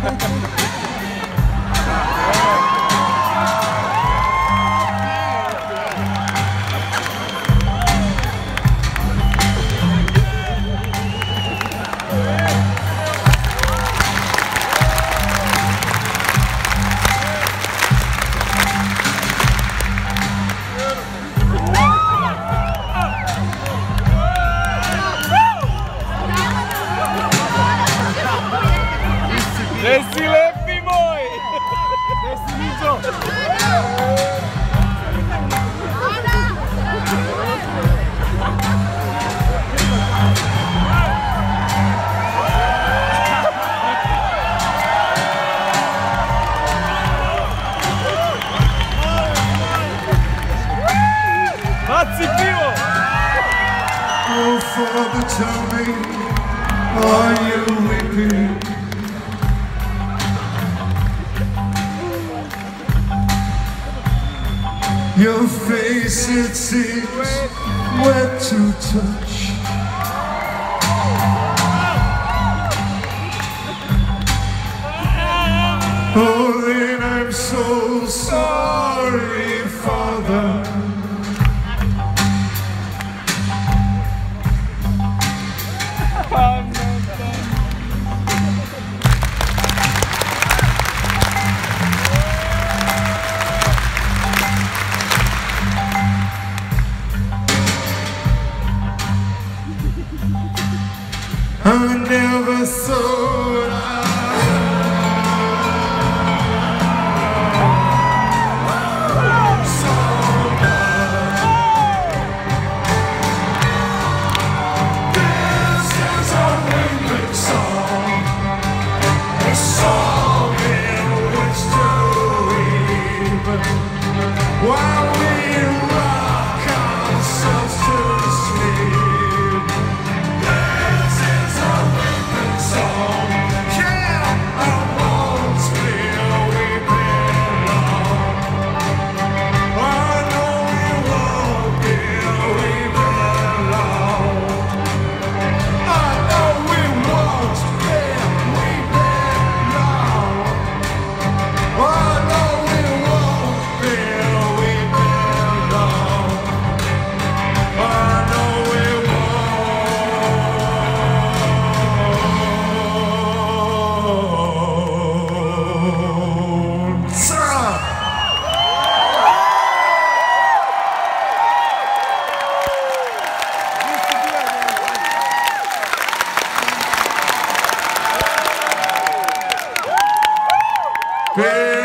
Jesi lepi moj! Jesi Miđo! Baci pivo! Oh, Father, tell me, are you weeping? Your face, it seems wet to touch. Oh, then I'm so sorry, Father. I never thought this is a winged song, a song in which to weep while we rock ourselves to sleep. Hey!